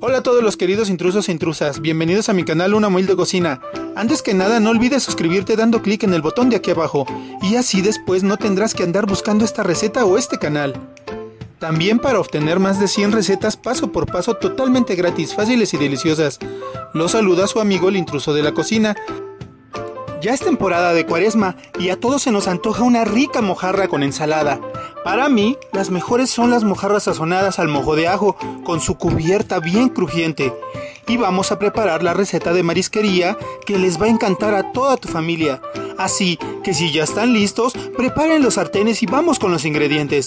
Hola a todos los queridos intrusos e intrusas, bienvenidos a mi canal Una Humilde Cocina. Antes que nada no olvides suscribirte dando clic en el botón de aquí abajo, y así después no tendrás que andar buscando esta receta o este canal. También para obtener más de 100 recetas paso por paso totalmente gratis, fáciles y deliciosas. Los saluda su amigo el intruso de la cocina. Ya es temporada de Cuaresma y a todos se nos antoja una rica mojarra con ensalada. Para mí, las mejores son las mojarras sazonadas al mojo de ajo, con su cubierta bien crujiente. Y vamos a preparar la receta de marisquería que les va a encantar a toda tu familia. Así que si ya están listos, preparen los sartenes y vamos con los ingredientes.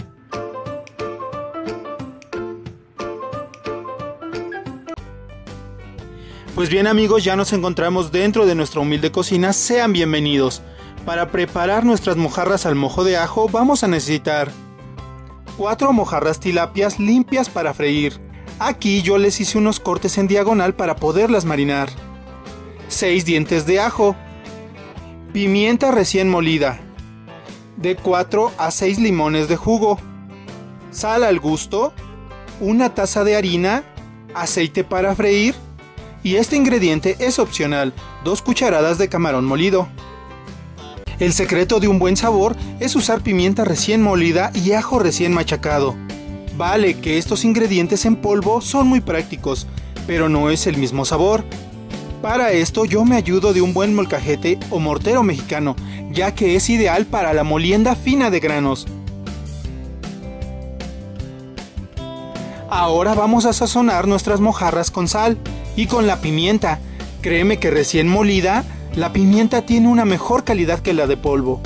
Pues bien amigos, ya nos encontramos dentro de nuestra humilde cocina, sean bienvenidos. Para preparar nuestras mojarras al mojo de ajo vamos a necesitar 4 mojarras tilapias limpias para freír. Aquí yo les hice unos cortes en diagonal para poderlas marinar. 6 dientes de ajo. Pimienta recién molida. De 4 a 6 limones de jugo. Sal al gusto. 1 taza de harina. Aceite para freír. Y este ingrediente es opcional, 2 cucharadas de camarón molido. El secreto de un buen sabor es usar pimienta recién molida y ajo recién machacado. Vale que estos ingredientes en polvo son muy prácticos, pero no es el mismo sabor. Para esto yo me ayudo de un buen molcajete o mortero mexicano, ya que es ideal para la molienda fina de granos. Ahora vamos a sazonar nuestras mojarras con sal y con la pimienta. Créeme que recién molida, la pimienta tiene una mejor calidad que la de polvo.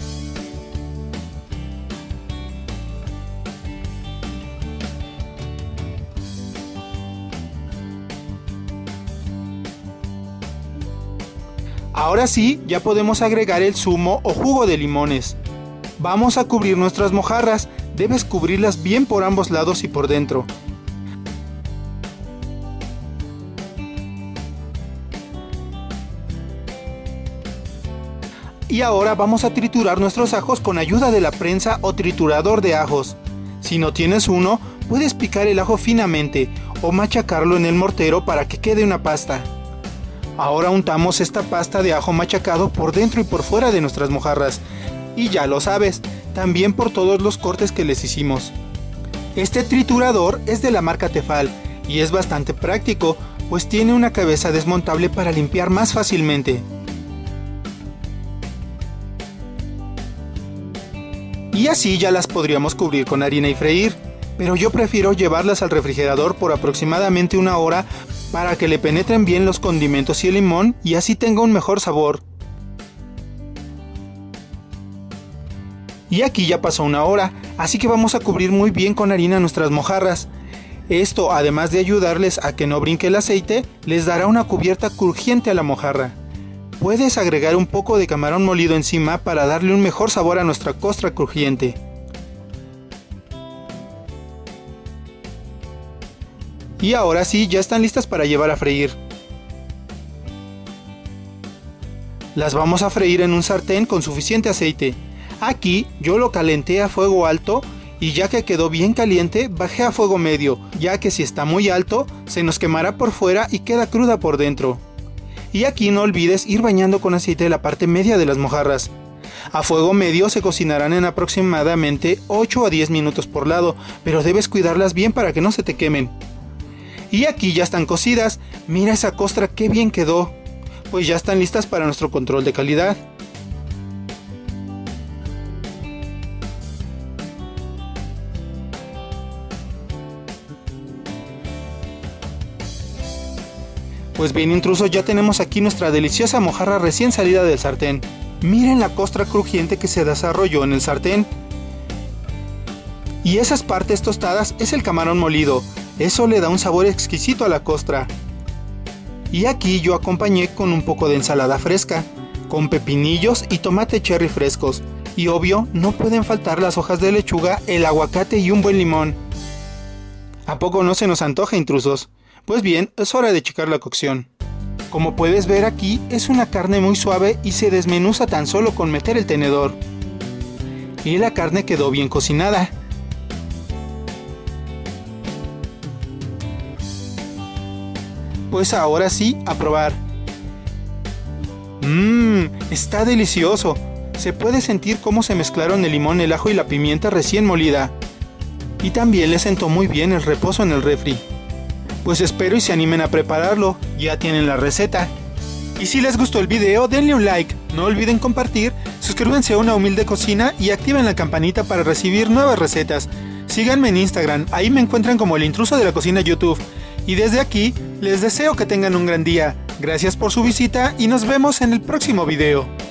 Ahora sí, ya podemos agregar el zumo o jugo de limones. Vamos a cubrir nuestras mojarras, debes cubrirlas bien por ambos lados y por dentro. Y ahora vamos a triturar nuestros ajos con ayuda de la prensa o triturador de ajos. Si no tienes uno, puedes picar el ajo finamente o machacarlo en el mortero para que quede una pasta. Ahora untamos esta pasta de ajo machacado por dentro y por fuera de nuestras mojarras. Y ya lo sabes, también por todos los cortes que les hicimos. Este triturador es de la marca Tefal y es bastante práctico, pues tiene una cabeza desmontable para limpiar más fácilmente. Y así ya las podríamos cubrir con harina y freír, pero yo prefiero llevarlas al refrigerador por aproximadamente 1 hora para que le penetren bien los condimentos y el limón y así tenga un mejor sabor. Y aquí ya pasó 1 hora, así que vamos a cubrir muy bien con harina nuestras mojarras. Esto, además de ayudarles a que no brinque el aceite, les dará una cubierta crujiente a la mojarra. Puedes agregar un poco de camarón molido encima para darle un mejor sabor a nuestra costra crujiente. Y ahora sí, ya están listas para llevar a freír. Las vamos a freír en un sartén con suficiente aceite. Aquí yo lo calenté a fuego alto y ya que quedó bien caliente, bajé a fuego medio, ya que si está muy alto, se nos quemará por fuera y queda cruda por dentro. Y aquí no olvides ir bañando con aceite la parte media de las mojarras. A fuego medio se cocinarán en aproximadamente 8 a 10 minutos por lado, pero debes cuidarlas bien para que no se te quemen. Y aquí ya están cocidas, mira esa costra qué bien quedó, pues ya están listas para nuestro control de calidad. Pues bien intrusos, ya tenemos aquí nuestra deliciosa mojarra recién salida del sartén. Miren la costra crujiente que se desarrolló en el sartén. Y esas partes tostadas es el camarón molido, eso le da un sabor exquisito a la costra. Y aquí yo acompañé con un poco de ensalada fresca, con pepinillos y tomate cherry frescos. Y obvio, no pueden faltar las hojas de lechuga, el aguacate y un buen limón. ¿A poco no se nos antoja, intrusos? Pues bien, es hora de checar la cocción. Como puedes ver aquí, es una carne muy suave y se desmenuza tan solo con meter el tenedor. Y la carne quedó bien cocinada. pues ahora sí, a probar. Está delicioso. Se puede sentir cómo se mezclaron el limón, el ajo y la pimienta recién molida. Y también le sentó muy bien el reposo en el refri. Pues espero y se animen a prepararlo, ya tienen la receta. Y si les gustó el video, denle un like, no olviden compartir, suscríbanse a Una Humilde Cocina y activen la campanita para recibir nuevas recetas. Síganme en Instagram, ahí me encuentran como El Intruso de la Cocina YouTube. Y desde aquí, les deseo que tengan un gran día. Gracias por su visita y nos vemos en el próximo video.